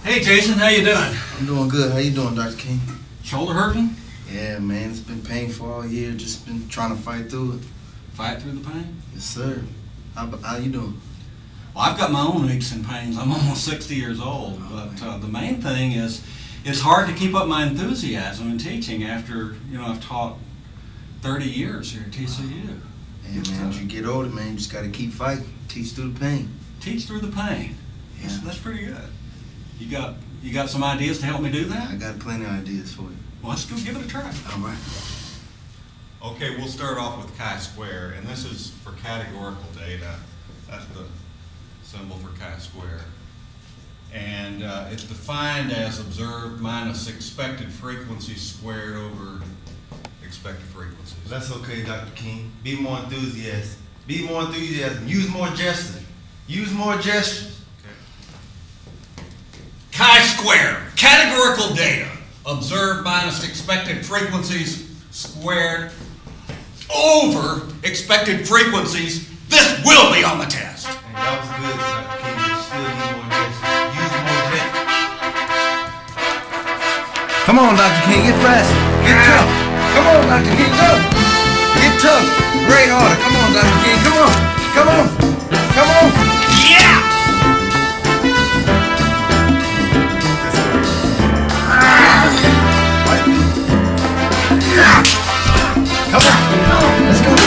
Hey Jason, how you doing? I'm doing good. How you doing, Dr. King? Shoulder hurting? Yeah, man. It's been painful all year. Just been trying to fight through it. Fight through the pain? Yes, sir. How you doing? Well, I've got my own aches and pains. I'm almost 60 years old, but the main thing is it's hard to keep up my enthusiasm in teaching after, I've taught 30 years here at TCU. Yeah, man, as you get older, man, you just got to keep fighting. Teach through the pain. Teach through the pain. Yeah. That's pretty good. You got some ideas to help me do that? I got plenty of ideas for you. Well, let's go give it a try. All right. Okay, we'll start off with chi-square, and this is for categorical data. That's the symbol for chi-square. And it's defined as observed minus expected frequency squared over expected frequencies. That's okay, Dr. King. Be more enthusiastic. Be more enthusiastic. Use more gestures. Use more gestures. Okay. Chi-square, categorical data, observed minus expected frequencies squared over expected frequencies. This will be on the test. Hey, that was good, Dr. King. You still need more gestures. Use more gestures. Come on, Dr. King. Get faster. Get tough. Come on, Dr. King. Go. Get tough. Great order. Come on, Dr. King. Come on. Come on. Come on. Yeah! Come on. Let's go.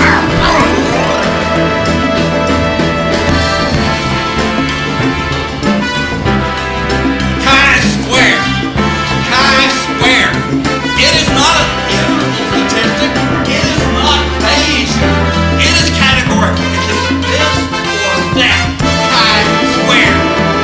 Chi-square. Chi-square. It is not an interval statistic. It is not Bayesian. It is categorical. It is this or that. Chi-square.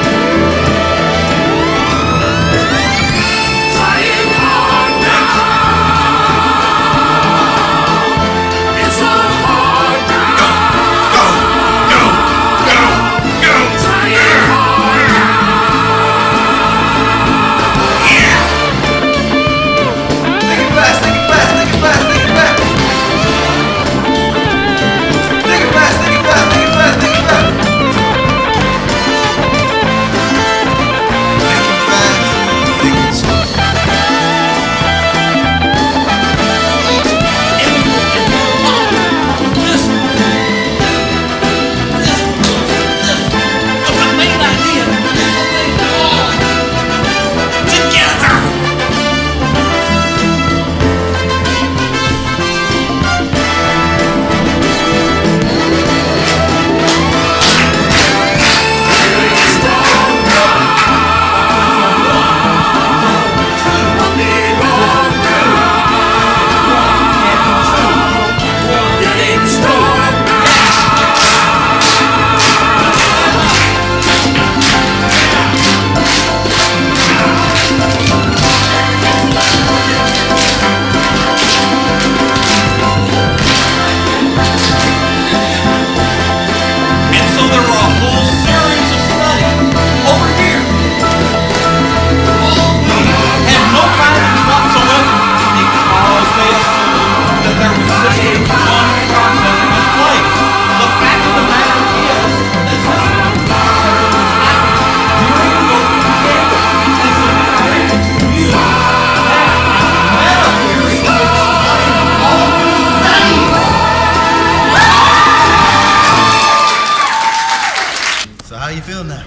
How you feel now?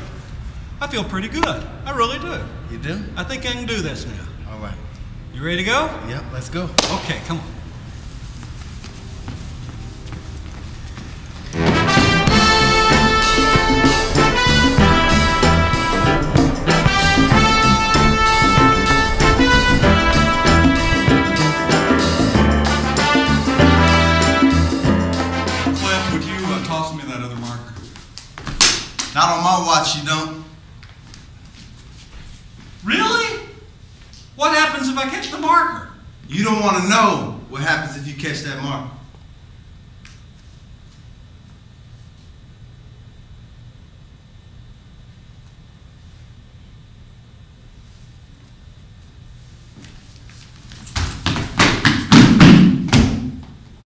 I feel pretty good. I really do. You do? I think I can do this now. All right. You ready to go? Yep, let's go. Okay, come on. Cliff, would you toss me that other marker? Not on my watch, you don't. Really? What happens if I catch the marker? You don't want to know what happens if you catch that mark.